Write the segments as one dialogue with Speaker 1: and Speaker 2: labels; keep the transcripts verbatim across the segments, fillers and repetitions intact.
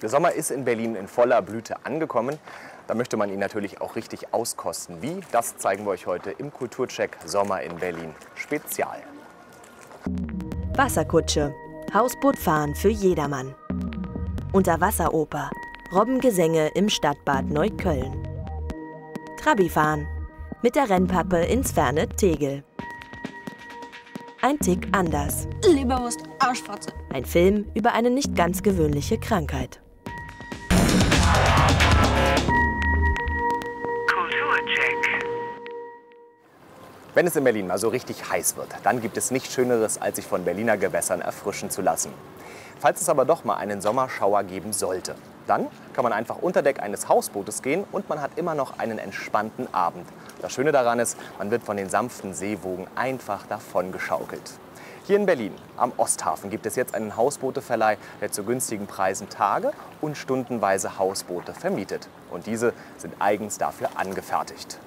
Speaker 1: Der Sommer ist in Berlin in voller Blüte angekommen. Da möchte man ihn natürlich auch richtig auskosten. Wie? Das zeigen wir euch heute im Kulturcheck Sommer in Berlin Spezial.
Speaker 2: Wasserkutsche. Hausbootfahren für jedermann. Unterwasseroper. Robbengesänge im Stadtbad Neukölln. Trabifahren. Mit der Rennpappe ins ferne Tegel. Ein Tick anders.
Speaker 3: Leberwurst, Arschfotze.
Speaker 2: Ein Film über eine nicht ganz gewöhnliche Krankheit.
Speaker 1: Kulturcheck. Wenn es in Berlin mal so richtig heiß wird, dann gibt es nichts Schöneres, als sich von Berliner Gewässern erfrischen zu lassen. Falls es aber doch mal einen Sommerschauer geben sollte, dann kann man einfach unter Deck eines Hausbootes gehen und man hat immer noch einen entspannten Abend. Das Schöne daran ist, man wird von den sanften Seewogen einfach davon geschaukelt. Hier in Berlin am Osthafen gibt es jetzt einen Hausbooteverleih, der zu günstigen Preisen Tage- und stundenweise Hausboote vermietet. Und diese sind eigens dafür angefertigt.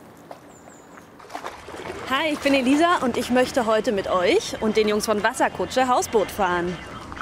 Speaker 3: Hi, ich bin Elisa und ich möchte heute mit euch und den Jungs von Wasserkutsche Hausboot fahren.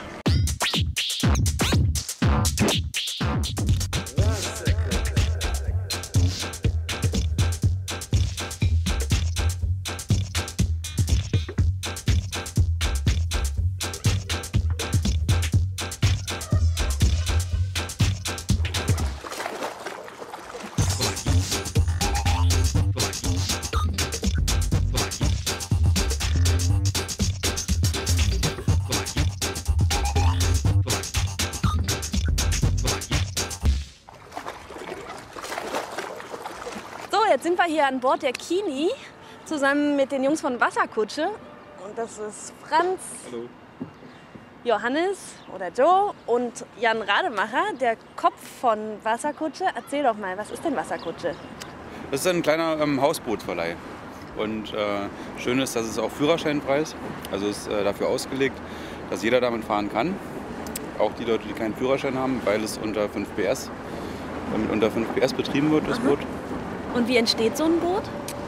Speaker 3: Jetzt sind wir hier an Bord der Kini zusammen mit den Jungs von Wasserkutsche. Und das ist Franz,
Speaker 4: Hallo.
Speaker 3: Johannes oder Joe und Jan Rademacher, der Kopf von Wasserkutsche. Erzähl doch mal, was ist denn Wasserkutsche?
Speaker 4: Das ist ein kleiner ähm, Hausbootsverleih. Und äh, schön ist, dass es auch führerscheinfrei ist. Also ist äh, dafür ausgelegt, dass jeder damit fahren kann. Auch die Leute, die keinen Führerschein haben, weil es unter fünf P S, damit unter fünf P S betrieben wird, das
Speaker 3: Aha.
Speaker 4: Boot.
Speaker 3: Und wie entsteht so ein Boot?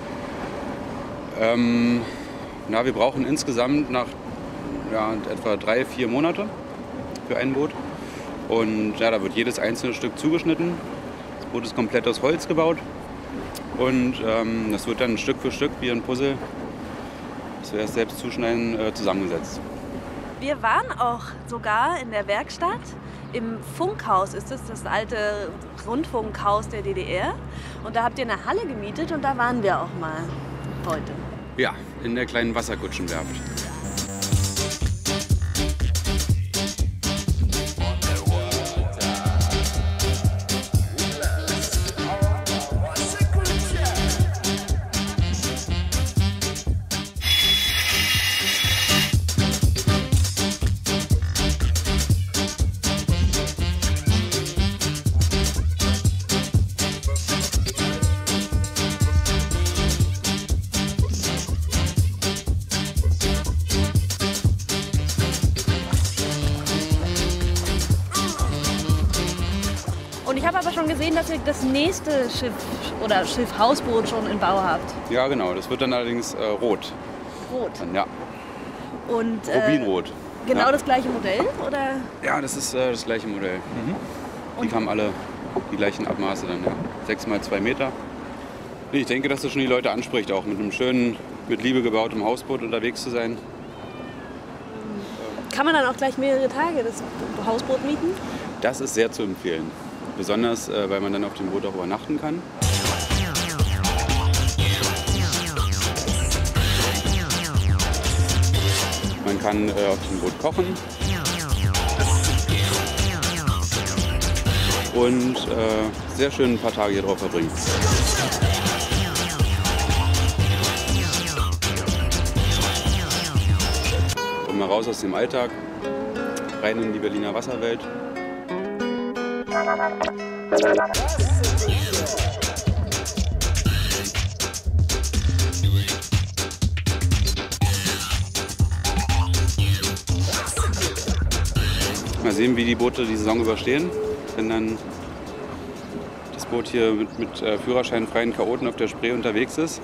Speaker 4: Ähm, na, wir brauchen insgesamt nach ja, etwa drei, vier Monate für ein Boot. Und ja, da wird jedes einzelne Stück zugeschnitten. Das Boot ist komplett aus Holz gebaut. Und ähm, das wird dann Stück für Stück wie ein Puzzle, das wir erst selbst zuschneiden, äh, zusammengesetzt.
Speaker 3: Wir waren auch sogar in der Werkstatt. Im Funkhaus ist es, das alte Rundfunkhaus der D D R. Und da habt ihr eine Halle gemietet und da waren wir auch mal heute.
Speaker 4: Ja, in der kleinen Wasserkutschenwerft.
Speaker 3: Und ich habe aber schon gesehen, dass ihr das nächste Schiff oder Schiff-Hausboot schon in Bau habt.
Speaker 4: Ja, genau. Das wird dann allerdings äh, rot.
Speaker 3: Rot.
Speaker 4: Dann, ja,
Speaker 3: Und, äh,
Speaker 4: Rubinrot.
Speaker 3: Genau
Speaker 4: ja.
Speaker 3: das gleiche Modell? Oder?
Speaker 4: Ja, das ist äh, das gleiche Modell. Mhm. Die
Speaker 3: Und-
Speaker 4: haben alle die gleichen Abmaße dann, ja. Sechs mal zwei Meter. Ich denke, dass das schon die Leute anspricht, auch mit einem schönen, mit Liebe gebautem Hausboot unterwegs zu sein.
Speaker 3: Kann man dann auch gleich mehrere Tage das Hausboot mieten?
Speaker 4: Das ist sehr zu empfehlen. Besonders, äh, weil man dann auf dem Boot auch übernachten kann. Man kann äh, auf dem Boot kochen. Und äh, sehr schön ein paar Tage hier drauf verbringen. Und mal raus aus dem Alltag, rein in die Berliner Wasserwelt. Mal sehen, wie die Boote die Saison überstehen, wenn dann das Boot hier mit, mit äh, führerscheinfreien Chaoten auf der Spree unterwegs ist.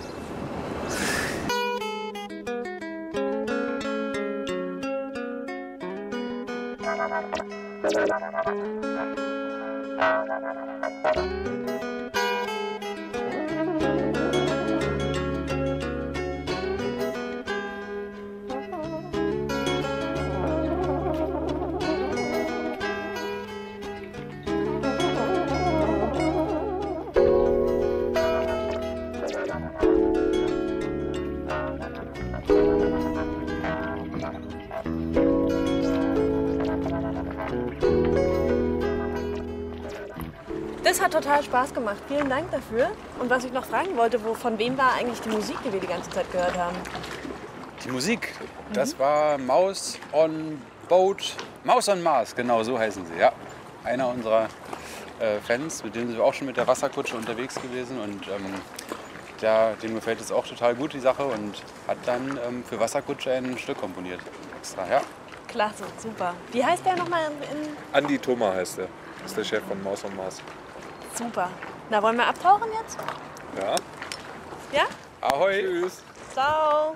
Speaker 3: Das hat total Spaß gemacht. Vielen Dank dafür. Und was ich noch fragen wollte, wo, von wem war eigentlich die Musik, die wir die ganze Zeit gehört haben?
Speaker 4: Die Musik, das war Maus on Boat, Maus on Mars, genau so heißen sie, ja. Einer unserer äh, Fans, mit dem sind wir auch schon mit der Wasserkutsche unterwegs gewesen. Und ähm, der, dem gefällt es auch total gut, die Sache, und hat dann ähm, für Wasserkutsche ein Stück komponiert. Extra, ja.
Speaker 3: Klasse, super. Wie heißt der nochmal? In, in
Speaker 5: Andi Thoma heißt er. Das ist der Chef von Maus on Mars.
Speaker 3: Super. Na, wollen wir abtauchen jetzt?
Speaker 5: Ja.
Speaker 3: Ja?
Speaker 5: Ahoi. Tschüss.
Speaker 3: Ciao.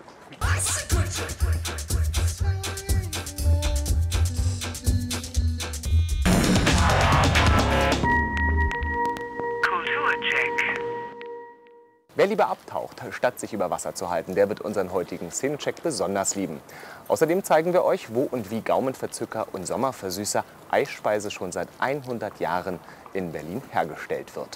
Speaker 1: Wer lieber abtaucht, statt sich über Wasser zu halten, der wird unseren heutigen Szenencheck besonders lieben. Außerdem zeigen wir euch, wo und wie Gaumenverzücker und Sommerversüßer Eisspeise schon seit hundert Jahren in Berlin hergestellt wird.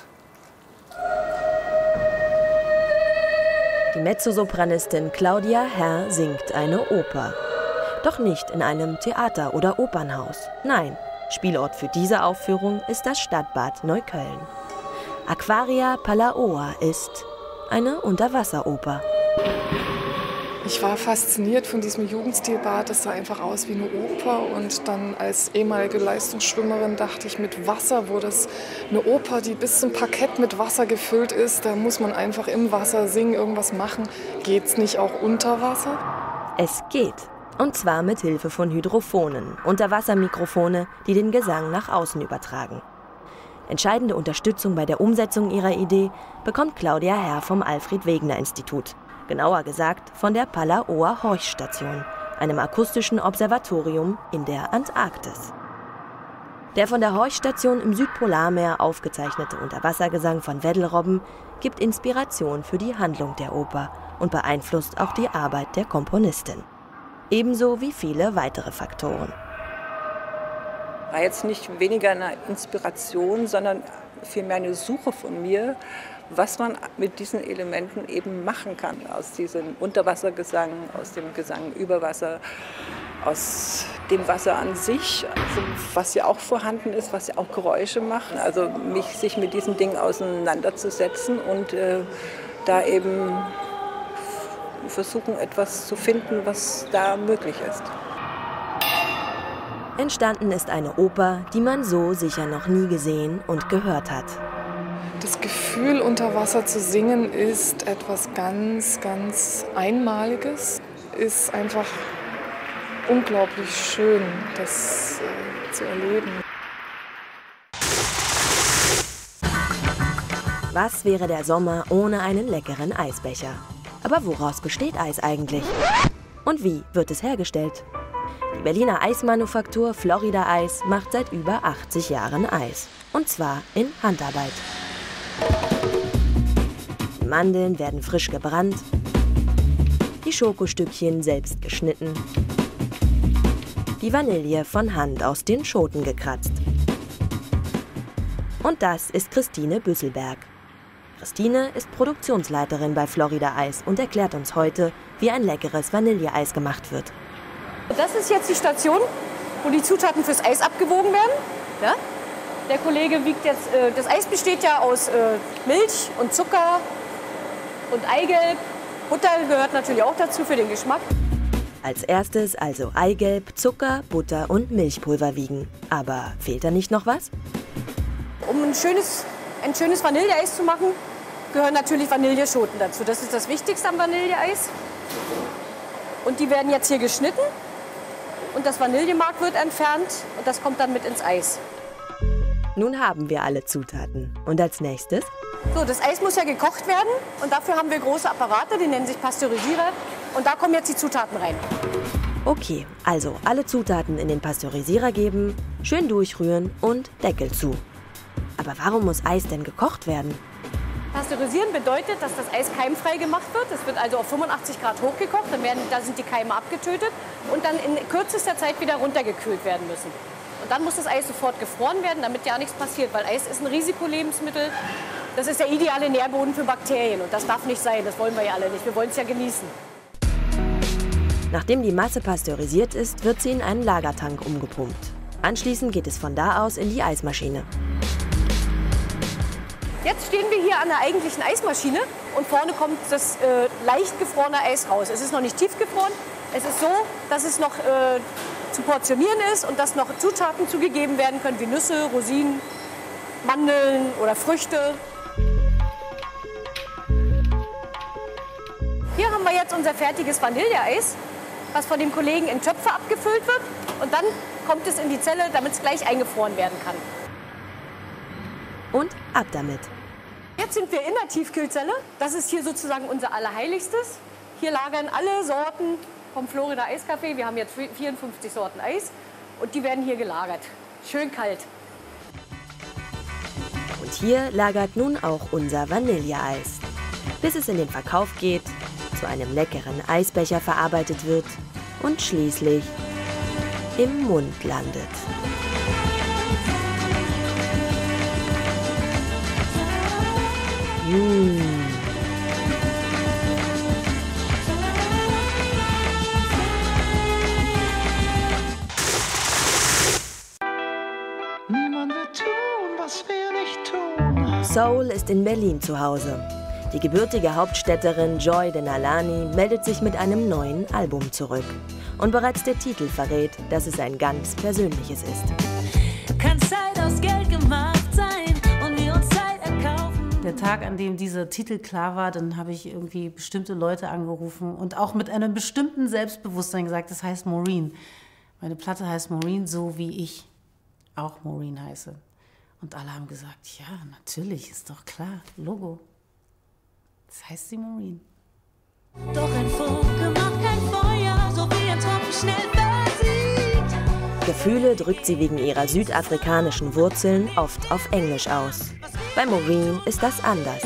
Speaker 2: Die Mezzosopranistin Claudia Herr singt eine Oper. Doch nicht in einem Theater oder Opernhaus. Nein, Spielort für diese Aufführung ist das Stadtbad Neukölln. Aquaria Palaoa ist eine Unterwasseroper.
Speaker 6: Ich war fasziniert von diesem Jugendstilbad. Das sah einfach aus wie eine Oper. Und dann als ehemalige Leistungsschwimmerin dachte ich, mit Wasser, wo das eine Oper, die bis zum Parkett mit Wasser gefüllt ist, da muss man einfach im Wasser singen, irgendwas machen. Geht's nicht auch unter Wasser?
Speaker 2: Es geht. Und zwar mit Hilfe von Hydrophonen, Unterwassermikrofone, die den Gesang nach außen übertragen. Entscheidende Unterstützung bei der Umsetzung ihrer Idee bekommt Claudia Herr vom Alfred-Wegener-Institut. Genauer gesagt von der Palaoa-Horch-Station, einem akustischen Observatorium in der Antarktis. Der von der Horch-Station im Südpolarmeer aufgezeichnete Unterwassergesang von Weddelrobben gibt Inspiration für die Handlung der Oper und beeinflusst auch die Arbeit der Komponistin. Ebenso wie viele weitere Faktoren.
Speaker 7: War jetzt nicht weniger eine Inspiration, sondern vielmehr eine Suche von mir, was man mit diesen Elementen eben machen kann. Aus diesem Unterwassergesang, aus dem Gesang über Wasser, aus dem Wasser an sich, also was ja auch vorhanden ist, was ja auch Geräusche macht. Also mich, sich mit diesen Dingen auseinanderzusetzen und äh, da eben versuchen, etwas zu finden, was da möglich ist.
Speaker 2: Entstanden ist eine Oper, die man so sicher noch nie gesehen und gehört hat.
Speaker 6: Das Gefühl, unter Wasser zu singen, ist etwas ganz, ganz Einmaliges. Ist einfach unglaublich schön, das äh, zu erleben.
Speaker 2: Was wäre der Sommer ohne einen leckeren Eisbecher? Aber woraus besteht Eis eigentlich? Und wie wird es hergestellt? Die Berliner Eismanufaktur Florida Eis macht seit über achtzig Jahren Eis. Und zwar in Handarbeit. Die Mandeln werden frisch gebrannt, die Schokostückchen selbst geschnitten, die Vanille von Hand aus den Schoten gekratzt. Und das ist Christine Büsselberg. Christine ist Produktionsleiterin bei Florida Eis und erklärt uns heute, wie ein leckeres Vanilleeis gemacht wird.
Speaker 8: Das ist jetzt die Station, wo die Zutaten fürs Eis abgewogen werden. Ja? Der Kollege wiegt jetzt, äh, das Eis besteht ja aus äh, Milch und Zucker und Eigelb. Butter gehört natürlich auch dazu für den Geschmack.
Speaker 2: Als erstes also Eigelb, Zucker, Butter und Milchpulver wiegen. Aber fehlt da nicht noch was?
Speaker 8: Um ein schönes, ein schönes Vanilleeis zu machen, gehören natürlich Vanilleschoten dazu. Das ist das Wichtigste am Vanilleeis. Und die werden jetzt hier geschnitten. Und das Vanillemark wird entfernt und das kommt dann mit ins Eis.
Speaker 2: Nun haben wir alle Zutaten. Und als nächstes?
Speaker 8: So, das Eis muss ja gekocht werden und dafür haben wir große Apparate, die nennen sich Pasteurisierer. Und da kommen jetzt die Zutaten rein.
Speaker 2: Okay, also alle Zutaten in den Pasteurisierer geben, schön durchrühren und Deckel zu. Aber warum muss Eis denn gekocht werden?
Speaker 8: Pasteurisieren bedeutet, dass das Eis keimfrei gemacht wird. Es wird also auf fünfundachtzig Grad hochgekocht, dann werden, da sind die Keime abgetötet und dann in kürzester Zeit wieder runtergekühlt werden müssen. Und dann muss das Eis sofort gefroren werden, damit ja nichts passiert, weil Eis ist ein Risikolebensmittel. Das ist der ideale Nährboden für Bakterien und das darf nicht sein, das wollen wir ja alle nicht, wir wollen es ja genießen.
Speaker 2: Nachdem die Masse pasteurisiert ist, wird sie in einen Lagertank umgepumpt. Anschließend geht es von da aus in die Eismaschine.
Speaker 8: Jetzt stehen wir hier an der eigentlichen Eismaschine und vorne kommt das äh, leicht gefrorene Eis raus. Es ist noch nicht tiefgefroren, es ist so, dass es noch äh, zu portionieren ist und dass noch Zutaten zugegeben werden können, wie Nüsse, Rosinen, Mandeln oder Früchte. Hier haben wir jetzt unser fertiges Vanilleeis, was von dem Kollegen in Töpfe abgefüllt wird. Und dann kommt es in die Zelle, damit es gleich eingefroren werden kann.
Speaker 2: Und ab damit.
Speaker 8: Jetzt sind wir in der Tiefkühlzelle. Das ist hier sozusagen unser Allerheiligstes. Hier lagern alle Sorten vom Florida Eiscafé. Wir haben jetzt vierundfünfzig Sorten Eis und die werden hier gelagert. Schön kalt.
Speaker 2: Und hier lagert nun auch unser Vanilleeis. Bis es in den Verkauf geht, zu einem leckeren Eisbecher verarbeitet wird und schließlich im Mund landet. Mmh.
Speaker 9: Niemand wird tun, was wir nicht tun.
Speaker 2: Soul ist in Berlin zu Hause. Die gebürtige Hauptstädterin Joy Denalani meldet sich mit einem neuen Album zurück. Und bereits der Titel verrät, dass es ein ganz persönliches ist.
Speaker 10: Kann Zeit aus Geld gemacht sein und wir uns Zeit erkaufen.
Speaker 11: Der Tag, an dem dieser Titel klar war, dann habe ich irgendwie bestimmte Leute angerufen und auch mit einem bestimmten Selbstbewusstsein gesagt, das heißt Maureen. Meine Platte heißt Maureen, so wie ich auch Maureen heiße. Und alle haben gesagt, ja, natürlich, ist doch klar, Logo. Das heißt sie Maureen.
Speaker 10: Doch ein Funke macht kein Feuer, so wie ein Tropfen schnell versiegt.
Speaker 2: Gefühle drückt sie wegen ihrer südafrikanischen Wurzeln oft auf Englisch aus. Bei Maureen ist das anders.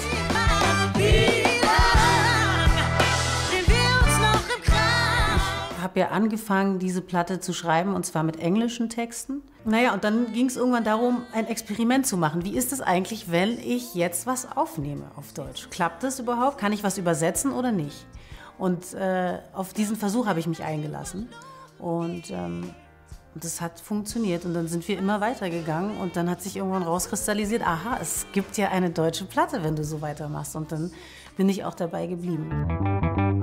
Speaker 11: Ich habe ja angefangen, diese Platte zu schreiben, und zwar mit englischen Texten. Naja, und dann ging es irgendwann darum, ein Experiment zu machen. Wie ist es eigentlich, wenn ich jetzt was aufnehme auf Deutsch? Klappt das überhaupt? Kann ich was übersetzen oder nicht? Und äh, auf diesen Versuch habe ich mich eingelassen. Und ähm, das hat funktioniert. Und dann sind wir immer weitergegangen. Und dann hat sich irgendwann rauskristallisiert, aha, es gibt ja eine deutsche Platte, wenn du so weitermachst. Und dann bin ich auch dabei geblieben.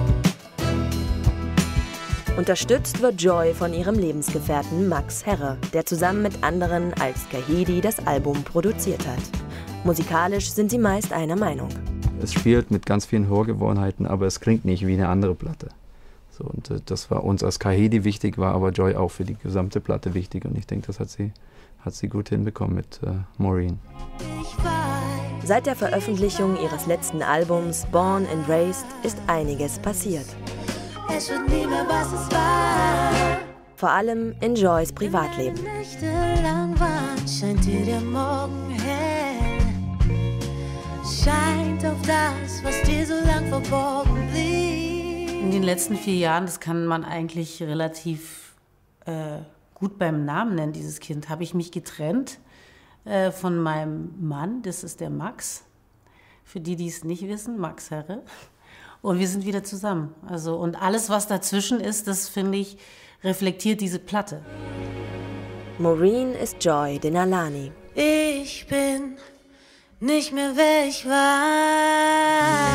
Speaker 2: Unterstützt wird Joy von ihrem Lebensgefährten Max Herre, der zusammen mit anderen als Kahedi das Album produziert hat. Musikalisch sind sie meist einer Meinung.
Speaker 12: Es spielt mit ganz vielen Hörgewohnheiten, aber es klingt nicht wie eine andere Platte. So, und äh, das war uns als Kahedi wichtig, war aber Joy auch für die gesamte Platte wichtig. Und ich denke, das hat sie, hat sie gut hinbekommen mit äh, Maureen.
Speaker 2: Seit der Veröffentlichung ihres letzten Albums Born and Raised ist einiges passiert.
Speaker 10: Es wird nie mehr, was es war.
Speaker 2: Vor allem in Joys Privatleben.
Speaker 10: Nächte lang waren, scheint dir der Morgen hell. Scheint auf das, was dir so lang verborgen blieb.
Speaker 11: In den letzten vier Jahren, das kann man eigentlich relativ äh, gut beim Namen nennen, dieses Kind, habe ich mich getrennt äh, von meinem Mann, das ist der Max. Für die, die es nicht wissen, Max Herre. Und wir sind wieder zusammen. Also, und alles, was dazwischen ist, das, finde ich, reflektiert diese Platte.
Speaker 2: Maureen ist Joy Denalani.
Speaker 10: Ich bin nicht mehr, wer ich war.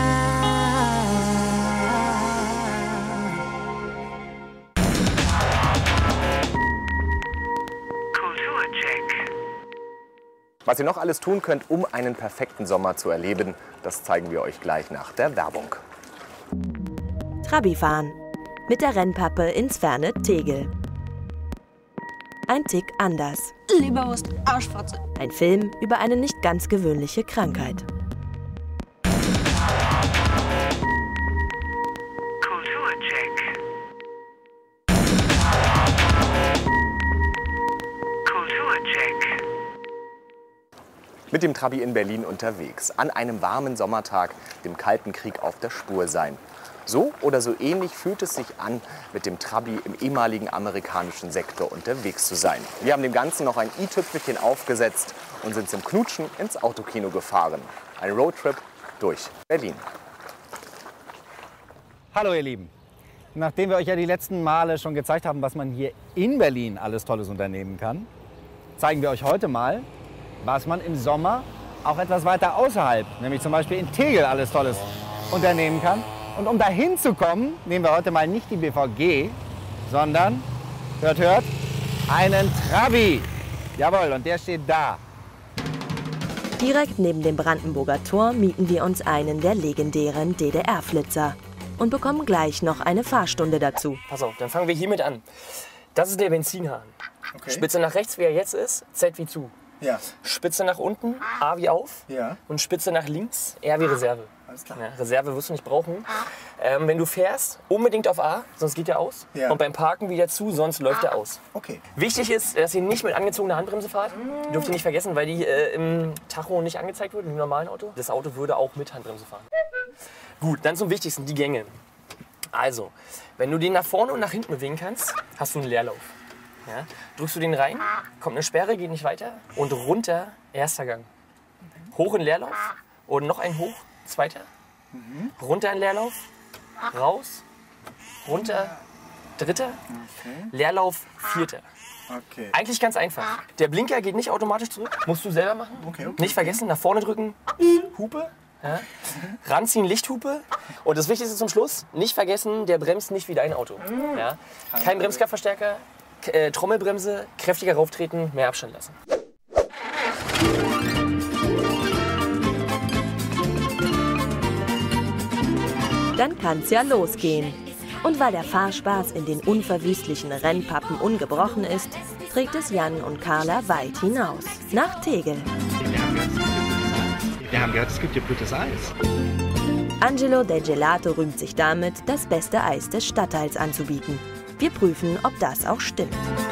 Speaker 1: Was ihr noch alles tun könnt, um einen perfekten Sommer zu erleben, das zeigen wir euch gleich nach der Werbung.
Speaker 2: Trabi fahren. Mit der Rennpappe ins ferne Tegel. Ein Tick anders.
Speaker 13: Leberwurst, Arschfotze.
Speaker 2: Ein Film über eine nicht ganz gewöhnliche Krankheit.
Speaker 9: Kulturcheck. Kulturcheck.
Speaker 1: Mit dem Trabi in Berlin unterwegs, an einem warmen Sommertag, dem Kalten Krieg auf der Spur sein. So oder so ähnlich fühlt es sich an, mit dem Trabi im ehemaligen amerikanischen Sektor unterwegs zu sein. Wir haben dem Ganzen noch ein i-Tüpfelchen aufgesetzt und sind zum Knutschen ins Autokino gefahren. Ein Roadtrip durch Berlin.
Speaker 14: Hallo ihr Lieben. Nachdem wir euch ja die letzten Male schon gezeigt haben, was man hier in Berlin alles Tolles unternehmen kann, zeigen wir euch heute mal, was man im Sommer auch etwas weiter außerhalb, nämlich zum Beispiel in Tegel, alles Tolles unternehmen kann. Und um dahin zu kommen, nehmen wir heute mal nicht die B V G, sondern, hört, hört, einen Trabi. Jawohl, und der steht da.
Speaker 2: Direkt neben dem Brandenburger Tor mieten wir uns einen der legendären D D R-Flitzer und bekommen gleich noch eine Fahrstunde dazu.
Speaker 15: Pass auf, dann fangen wir hiermit an. Das ist der Benzinhahn. Okay. Spitze nach rechts, wie er jetzt ist, Z wie zu. Ja. Spitze nach unten, A wie auf. Ja. Und Spitze nach links, R wie Reserve. Alles klar. Ja, Reserve wirst du nicht brauchen. Ähm, wenn du fährst, unbedingt auf A, sonst geht er aus. Ja. Und beim Parken wieder zu, sonst läuft er aus. Okay. Wichtig ist, dass ihr nicht mit angezogener Handbremse fahrt. Dürft ihr nicht vergessen, weil die äh, im Tacho nicht angezeigt wird, im normalen Auto. Das Auto würde auch mit Handbremse fahren. Gut, dann zum Wichtigsten, die Gänge. Also, wenn du den nach vorne und nach hinten bewegen kannst, hast du einen Leerlauf. Ja? Drückst du den rein, kommt eine Sperre, geht nicht weiter und runter, erster Gang. Hoch in Leerlauf und noch ein hoch, zweiter. Mhm. Runter in Leerlauf, raus, runter, dritter, okay. Leerlauf, vierter. Okay. Eigentlich ganz einfach. Der Blinker geht nicht automatisch zurück, musst du selber machen. Okay, okay. Nicht vergessen, nach vorne drücken, Hupe. Ja. Ranziehen, Lichthupe. Und das Wichtigste zum Schluss, nicht vergessen, der bremst nicht wie dein Auto. Ja. Kein Bremskraftverstärker. Äh, Trommelbremse, kräftiger rauftreten, mehr Abstand lassen.
Speaker 2: Dann kann's ja losgehen. Und weil der Fahrspaß in den unverwüstlichen Rennpappen ungebrochen ist, trägt es Jan und Carla weit hinaus, nach Tegel.
Speaker 16: Wir haben gehört, es gibt hier gutes Eis.
Speaker 2: Angelo del Gelato rühmt sich damit, das beste Eis des Stadtteils anzubieten. Wir prüfen, ob das auch stimmt.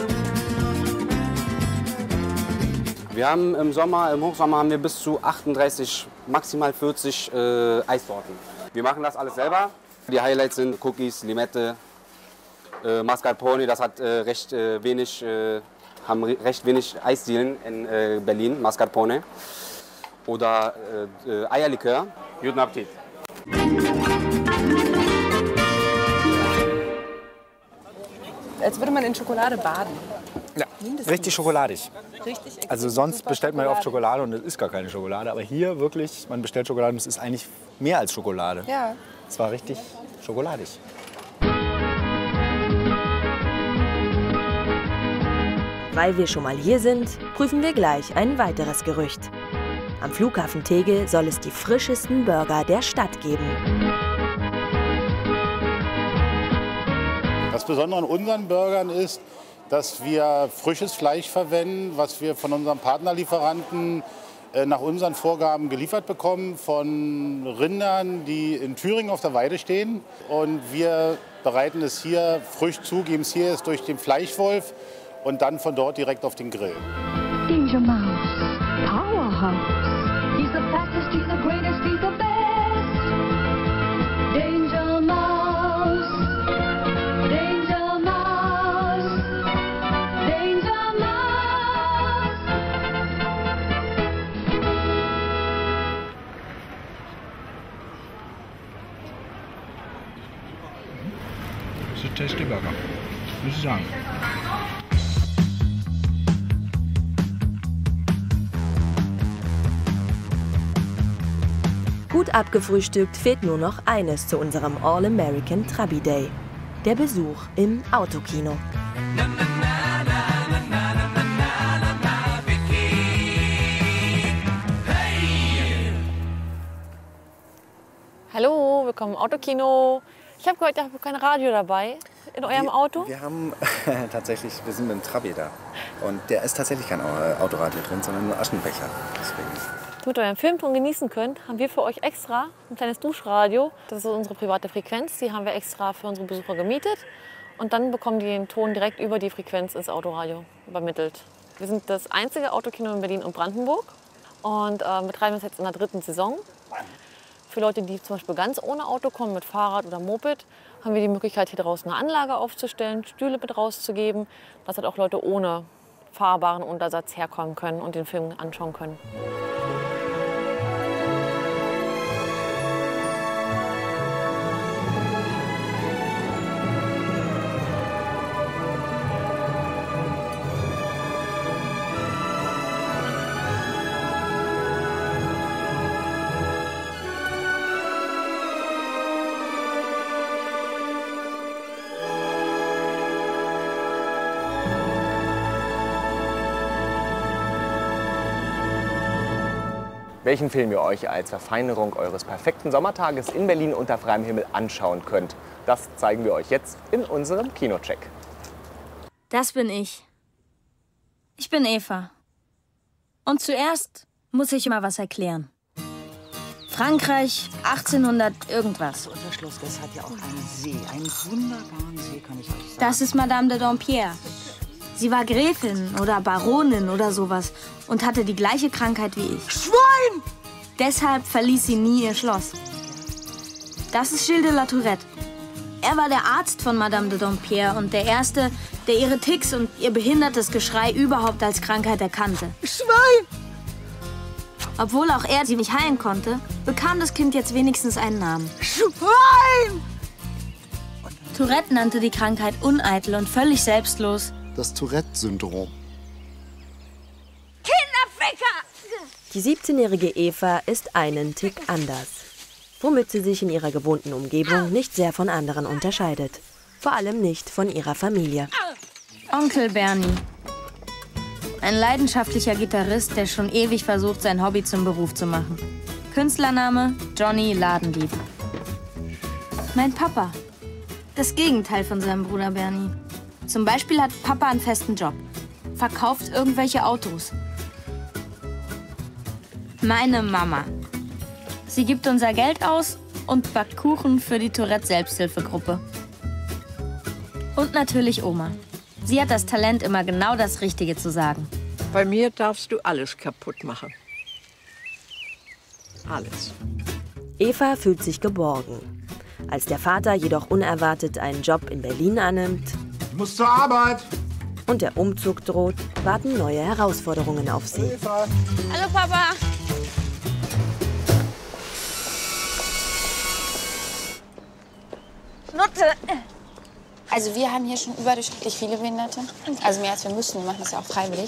Speaker 17: Wir haben im Sommer, im Hochsommer haben wir bis zu achtunddreißig, maximal vierzig äh, Eissorten. Wir machen das alles selber. Die Highlights sind Cookies, Limette, äh, Mascarpone. Das hat äh, recht äh, wenig, äh, haben recht wenig Eisdielen in äh, Berlin, Mascarpone. Oder äh, äh, Eierlikör. Guten Appetit.
Speaker 18: Als würde man in Schokolade baden.
Speaker 14: Ja, richtig schokoladig.
Speaker 18: Richtig.
Speaker 14: Also sonst bestellt man ja oft Schokolade und es ist gar keine Schokolade. Aber hier wirklich, man bestellt Schokolade und es ist eigentlich mehr als Schokolade.
Speaker 18: Ja.
Speaker 14: Es war richtig schokoladig.
Speaker 2: Weil wir schon mal hier sind, prüfen wir gleich ein weiteres Gerücht. Am Flughafen Tegel soll es die frischesten Burger der Stadt geben.
Speaker 19: Das Besondere an unseren Burgern ist, dass wir frisches Fleisch verwenden, was wir von unseren Partnerlieferanten äh, nach unseren Vorgaben geliefert bekommen, von Rindern, die in Thüringen auf der Weide stehen. Und wir bereiten es hier frisch zu, geben es hier erst durch den Fleischwolf und dann von dort direkt auf den Grill.
Speaker 10: Danger Mouse, Powerhouse. He's the fastest, he's the greatest, he's the best. Danger Mouse, Danger Mouse, Danger Mouse.
Speaker 16: Das ist der Tasty Burger, muss ich sagen.
Speaker 2: Gut abgefrühstückt fehlt nur noch eines zu unserem All-American Trabi Day. Der Besuch im Autokino.
Speaker 20: Hallo, willkommen im Autokino. Ich habe gehört, ihr habt kein Radio dabei in eurem
Speaker 21: wir,
Speaker 20: Auto.
Speaker 21: Wir haben tatsächlich, wir sind mit dem Trabi da. Und der ist tatsächlich kein Autoradio drin, sondern nur Aschenbecher. Deswegen.
Speaker 20: Damit ihr euren Filmton genießen könnt, haben wir für euch extra ein kleines Duschradio. Das ist unsere private Frequenz, die haben wir extra für unsere Besucher gemietet. Und dann bekommen die den Ton direkt über die Frequenz ins Autoradio übermittelt. Wir sind das einzige Autokino in Berlin und Brandenburg. und äh, betreiben es jetzt in der dritten Saison. Für Leute, die zum Beispiel ganz ohne Auto kommen, mit Fahrrad oder Moped, haben wir die Möglichkeit, hier draußen eine Anlage aufzustellen, Stühle mit rauszugeben, dass halt auch Leute ohne fahrbaren Untersatz herkommen können und den Film anschauen können.
Speaker 1: Welchen Film ihr euch als Verfeinerung eures perfekten Sommertages in Berlin unter freiem Himmel anschauen könnt, das zeigen wir euch jetzt in unserem Kinocheck.
Speaker 4: Das bin ich. Ich bin Eva. Und zuerst muss ich mal was erklären. Frankreich, achtzehnhundert irgendwas.
Speaker 22: Unser Schloss, das hat ja auch einen See, einen wunderbaren See, kann ich euch sagen.
Speaker 4: Das ist Madame de Dampierre. Sie war Gräfin oder Baronin oder sowas und hatte die gleiche Krankheit wie ich.
Speaker 22: Schwein!
Speaker 4: Deshalb verließ sie nie ihr Schloss. Das ist Gilles de la Tourette. Er war der Arzt von Madame de Dampierre und der Erste, der ihre Ticks und ihr behindertes Geschrei überhaupt als Krankheit erkannte.
Speaker 22: Schwein!
Speaker 4: Obwohl auch er sie nicht heilen konnte, bekam das Kind jetzt wenigstens einen Namen.
Speaker 22: Schwein!
Speaker 4: Tourette nannte die Krankheit uneitel und völlig selbstlos
Speaker 23: das Tourette-Syndrom.
Speaker 4: Kinderficker!
Speaker 2: Die siebzehnjährige Eva ist einen Tick anders, womit sie sich in ihrer gewohnten Umgebung nicht sehr von anderen unterscheidet. Vor allem nicht von ihrer Familie.
Speaker 4: Onkel Bernie. Ein leidenschaftlicher Gitarrist, der schon ewig versucht, sein Hobby zum Beruf zu machen. Künstlername Johnny Ladendieb. Mein Papa. Das Gegenteil von seinem Bruder Bernie. Zum Beispiel hat Papa einen festen Job. Verkauft irgendwelche Autos. Meine Mama. Sie gibt unser Geld aus und backt Kuchen für die Tourette-Selbsthilfegruppe. Und natürlich Oma. Sie hat das Talent, immer genau das Richtige zu sagen.
Speaker 24: Bei mir darfst du alles kaputt machen. Alles.
Speaker 2: Eva fühlt sich geborgen. Als der Vater jedoch unerwartet einen Job in Berlin annimmt,
Speaker 23: ich muss zur Arbeit,
Speaker 2: und der Umzug droht, warten neue Herausforderungen auf sie.
Speaker 23: Eva.
Speaker 4: Hallo Papa. Nutte.
Speaker 25: Also wir haben hier schon überdurchschnittlich viele Behinderte. Also mehr als wir müssen. Wir machen das ja auch freiwillig.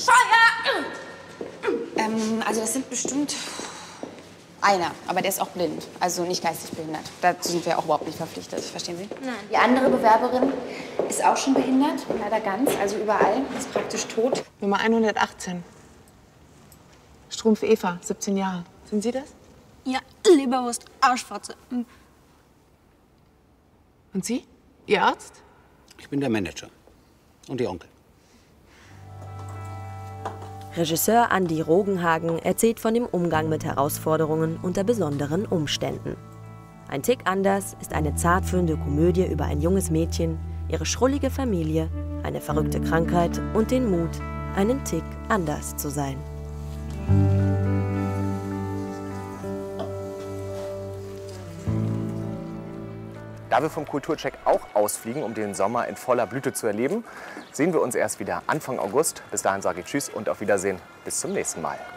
Speaker 25: Ähm, also das sind bestimmt einer, aber der ist auch blind. Also nicht geistig behindert. Dazu sind wir auch überhaupt nicht verpflichtet. Verstehen Sie?
Speaker 4: Nein.
Speaker 25: Die andere Bewerberin ist auch schon behindert. Leider ganz, also überall. Ist praktisch tot.
Speaker 18: Nummer hundertachtzehn. Strumpf Eva, siebzehn Jahre. Sind Sie das?
Speaker 13: Ja, Leberwurst, Arschfotze.
Speaker 18: Und Sie? Ihr Arzt?
Speaker 21: Ich bin der Manager und Ihr Onkel.
Speaker 2: Regisseur Andi Rogenhagen erzählt von dem Umgang mit Herausforderungen unter besonderen Umständen. Ein Tick anders ist eine zartfühlende Komödie über ein junges Mädchen, ihre schrullige Familie, eine verrückte Krankheit und den Mut, einen Tick anders zu sein.
Speaker 1: Da wir vom Kulturcheck auch ausfliegen, um den Sommer in voller Blüte zu erleben, sehen wir uns erst wieder Anfang August. Bis dahin sage ich Tschüss und auf Wiedersehen. Bis zum nächsten Mal.